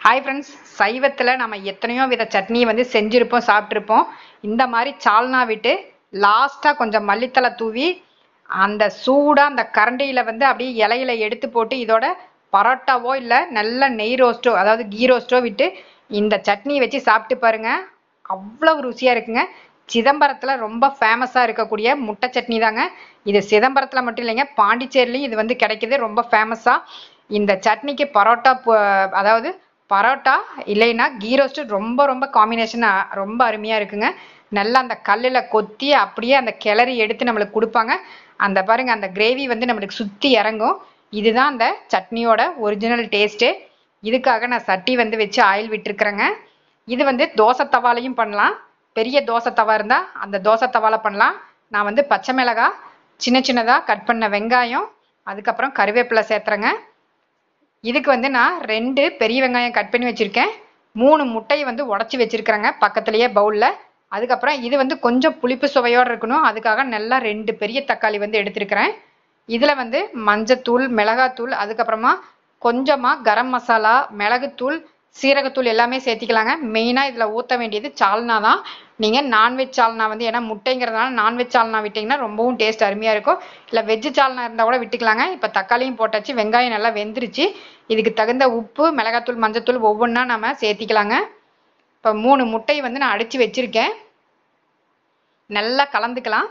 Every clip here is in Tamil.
ஹாய் ஃப்ரெண்ட்ஸ், சைவத்தில் நம்ம எத்தனையோ வித சட்னியை வந்து செஞ்சுருப்போம், சாப்பிட்ருப்போம். இந்த மாதிரி சால்னா விட்டு லாஸ்ட்டாக கொஞ்சம் மல்லித்தலை தூவி அந்த சூடாக அந்த கரண்டியில் வந்து அப்படியே இலையில எடுத்து போட்டு இதோட பரோட்டாவோ இல்லை நல்ல நெய் ரோஸ்ட்டோ, அதாவது கீ ரோஸ்ட்டோ விட்டு இந்த சட்னியை வச்சு சாப்பிட்டு பாருங்க. அவ்வளவு ருசியாக இருக்குங்க. சிதம்பரத்தில் ரொம்ப ஃபேமஸாக இருக்கக்கூடிய முட்டை சட்னி தாங்க இது. சிதம்பரத்தில் மட்டும் இல்லைங்க, பாண்டிச்சேரிலையும் இது வந்து கிடைக்கிது ரொம்ப ஃபேமஸாக. இந்த சட்னிக்கு பரோட்டா, அதாவது பரோட்டா இல்லைன்னா கீ ரோஸ்ட்டு ரொம்ப ரொம்ப காம்பினேஷன் ரொம்ப அருமையாக இருக்குங்க. நல்லா அந்த கல்லில் கொத்தி அப்படியே அந்த கிளறி எடுத்து நம்மளுக்கு கொடுப்பாங்க. அந்த பாருங்க, அந்த கிரேவி வந்து நம்மளுக்கு சுற்றி இறங்கும். இதுதான் அந்த சட்னியோட ஒரிஜினல் டேஸ்ட்டு. இதுக்காக நான் சட்டி வந்து வச்சு ஆயில் விட்டுருக்குறேங்க. இது வந்து தோசை தவாலையும் பண்ணலாம். பெரிய தோசை தவா இருந்தால் அந்த தோசை தவால பண்ணலாம். நான் வந்து பச்சை மிளகாய், சின்ன சின்னதாக கட் பண்ண வெங்காயம், அதுக்கப்புறம் கருவேப்பிலை சேர்த்துறேங்க. இதுக்கு வந்து நான் 2 பெரிய வெங்காயம் கட் பண்ணி வச்சுருக்கேன். 3 முட்டையை வந்து உடச்சி வச்சுருக்கிறேங்க பக்கத்துலேயே பவுலில். அதுக்கப்புறம் இது வந்து கொஞ்சம் புளிப்பு சுவையோடு இருக்கணும், அதுக்காக நல்லா 2 பெரிய தக்காளி வந்து எடுத்துருக்கிறேன். இதில் வந்து மஞ்சத்தூள், மிளகாத்தூள், அதுக்கப்புறமா கொஞ்சமாக கரம் மசாலா, மிளகுத்தூள், சீரகத்தூள் எல்லாமே சேர்த்திக்கலாங்க. மெயினாக இதில் ஊற்ற வேண்டியது சால்னா தான். நீங்கள் நான்வெஜ் சால்னா வந்து, ஏன்னா முட்டைங்கிறதுனால நான்வெஜ் சால்னா விட்டிங்கன்னா ரொம்பவும் டேஸ்ட் அருமையாக இருக்கும். இல்லை வெஜ்ஜு சால்னா இருந்தால் கூட விட்டுக்கலாங்க. இப்போ தக்காளியும் போட்டாச்சு, வெங்காயம் நல்லா வெந்துருச்சு. இதுக்கு தகுந்த உப்பு, மிளகாத்தூள், மஞ்சத்தூள் ஒவ்வொன்றா நம்ம சேர்த்திக்கலாங்க. இப்போ 3 முட்டையை வந்து நான் அடித்து வச்சுருக்கேன். நல்லா கலந்துக்கலாம்.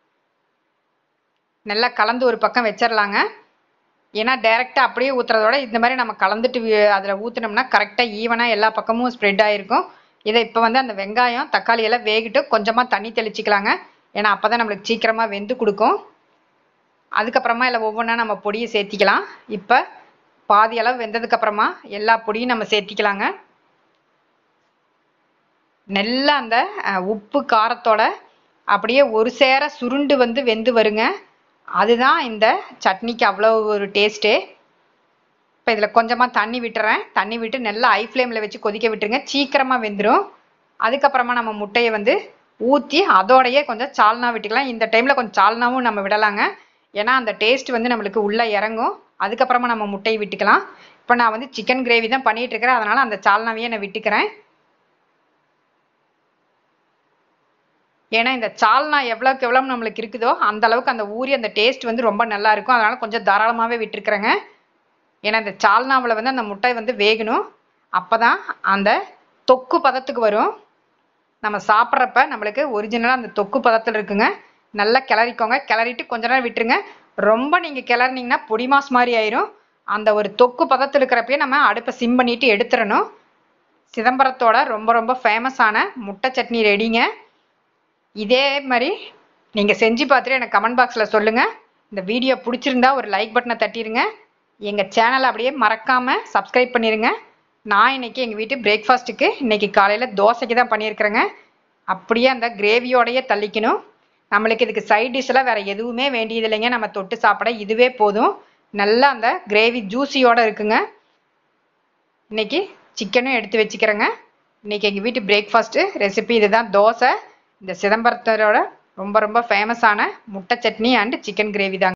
நல்லா கலந்து ஒரு பக்கம் வச்சிடலாங்க. ஏன்னா டைரெக்டாக அப்படியே ஊற்றுறதோட இந்த மாதிரி நம்ம கலந்துட்டு அதில் ஊற்றினோம்னா கரெக்டாக ஈவனாக எல்லா பக்கமும் ஸ்ப்ரெட் ஆகிருக்கும். இதை இப்போ வந்து அந்த வெங்காயம் தக்காளி எல்லாம் வேகிட்டு கொஞ்சமாக தண்ணி தெளிச்சிக்கலாங்க. ஏன்னா அப்போ தான் நம்மளுக்கு சீக்கிரமாக வெந்து கொடுக்கும். அதுக்கப்புறமா இல்லை ஒவ்வொன்றா நம்ம பொடியை சேர்த்திக்கலாம். இப்போ பாதி அளவு வெந்ததுக்கப்புறமா எல்லா பொடியும் நம்ம சேர்த்திக்கலாங்க. நல்லா அந்த உப்பு காரத்தோட அப்படியே ஒரு சேர சுருண்டு வந்து வெந்து வருங்க. அதுதான் இந்த சட்னிக்கு அவ்வளோ ஒரு டேஸ்ட்டு. இப்போ இதில் கொஞ்சமாக தண்ணி விட்டுறேன். தண்ணி விட்டு நல்லா ஹை ஃப்ளேமில் வச்சு கொதிக்க விட்டுருங்க, சீக்கிரமாக வெந்துடும். அதுக்கப்புறமா நம்ம முட்டையை வந்து ஊற்றி அதோடையே கொஞ்சம் சால்னா விட்டுக்கலாம். இந்த டைமில் கொஞ்சம் சால்னாவும் நம்ம விடலாங்க, ஏன்னா அந்த டேஸ்ட் வந்து நம்மளுக்கு உள்ளே இறங்கும். அதுக்கப்புறமா நம்ம முட்டையை விட்டுக்கலாம். இப்போ நான் வந்து சிக்கன் கிரேவி தான் பண்ணிகிட்டு இருக்கிறேன், அதனால் அந்த சால்னாவையே நான் விட்டுக்கிறேன். ஏன்னா இந்த சால்னா எவ்வளோக்கு எவ்வளோ நம்மளுக்கு இருக்குதோ அந்த அளவுக்கு அந்த ஊறி அந்த டேஸ்ட் வந்து ரொம்ப நல்லா இருக்கும். அதனால் கொஞ்சம் தாராளமாகவே விட்டுருக்குறேங்க. ஏன்னா இந்த சால்னாவில் வந்து அந்த முட்டை வந்து வேகணும், அப்போ தான் அந்த தொக்கு பதத்துக்கு வரும். நம்ம சாப்பிட்றப்ப நம்மளுக்கு ஒரிஜினலாக அந்த தொக்கு பதத்தில் இருக்குங்க. நல்லா கிளறிக்கோங்க. கிளறிட்டு கொஞ்ச நேரம் விட்டுருங்க. ரொம்ப நீங்கள் கிளறினீங்கன்னா பொடி மாஸ் மாதிரி ஆயிரும். அந்த ஒரு தொக்கு பதத்தில் இருக்கிறப்பயே நம்ம அடுப்பை சிம் பண்ணிட்டு எடுத்துடணும். சிதம்பரத்தோட ரொம்ப ரொம்ப ஃபேமஸான முட்டை சட்னி ரெடிங்க. இதே மாதிரி நீங்கள் செஞ்சு பார்த்துட்டு எனக்கு கமெண்ட் பாக்ஸில் சொல்லுங்கள். இந்த வீடியோ பிடிச்சிருந்தா ஒரு லைக் பட்டனை தட்டிடுங்க. எங்கள் சேனலை அப்படியே மறக்காமல் சப்ஸ்கிரைப் பண்ணிடுங்க. நான் இன்றைக்கி எங்கள் வீட்டு பிரேக்ஃபாஸ்ட்டுக்கு இன்றைக்கி காலையில் தோசைக்கு தான் பண்ணியிருக்கிறேங்க. அப்படியே அந்த கிரேவியோடையே தள்ளிக்கணும். நம்மளுக்கு இதுக்கு சைட் டிஷ்ஷெல்லாம் வேறு எதுவுமே வேண்டியது இல்லைங்க. நம்ம தொட்டு சாப்பிட இதுவே போதும். நல்லா அந்த கிரேவி ஜூஸியோடு இருக்குங்க. இன்றைக்கி சிக்கனும் எடுத்து வச்சுக்கிறேங்க. இன்றைக்கி எங்கள் வீட்டு பிரேக்ஃபாஸ்ட்டு ரெசிபி இதுதான், தோசை. இந்த சிதம்பரத்தோட ரொம்ப ரொம்ப ஃபேமஸான முட்டை சட்னி அண்ட் சிக்கன் கிரேவி தாங்க.